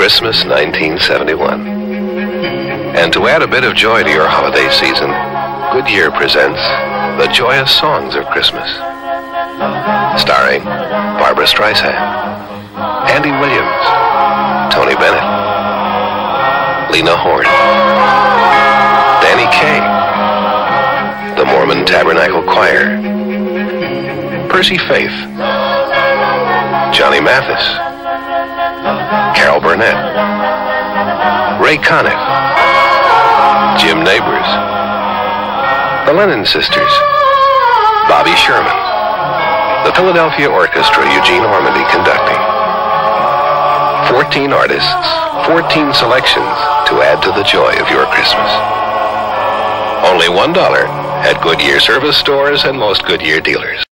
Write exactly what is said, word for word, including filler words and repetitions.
Christmas nineteen seventy-one. And to add a bit of joy to your holiday season, Goodyear presents the Joyous Songs of Christmas. Starring Barbara Streisand, Andy Williams, Tony Bennett, Lena Horne, Danny Kaye, the Mormon Tabernacle Choir, Percy Faith, Johnny Mathis, Carol Burnett, Ray Conniff, Jim Nabors, the Lennon Sisters, Bobby Sherman, the Philadelphia Orchestra, Eugene Ormandy conducting. fourteen artists, fourteen selections to add to the joy of your Christmas. Only one dollar at Goodyear service stores and most Goodyear dealers.